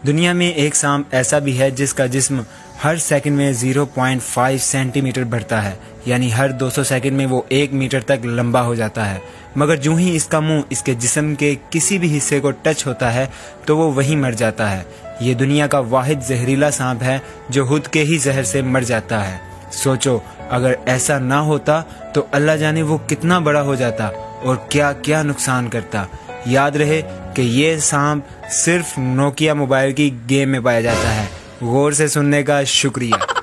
दुनिया में एक सांप ऐसा भी है जिसका जिस्म हर सेकंड में 0.5 सेंटीमीटर बढ़ता है, यानी हर 200 सेकंड में वो 1 मीटर तक लंबा हो जाता है। मगर जो ही इसका मुंह इसके जिस्म के किसी भी हिस्से को टच होता है तो वो वहीं मर जाता है। ये दुनिया का वाहिद जहरीला सांप है जो खुद के ही जहर से मर जाता है। सोचो, अगर ऐसा ना होता तो अल्लाह जाने वो कितना बड़ा हो जाता और क्या क्या नुकसान करता। याद रहे कि ये सांप सिर्फ नोकिया मोबाइल की गेम में पाया जाता है। गौर से सुनने का शुक्रिया।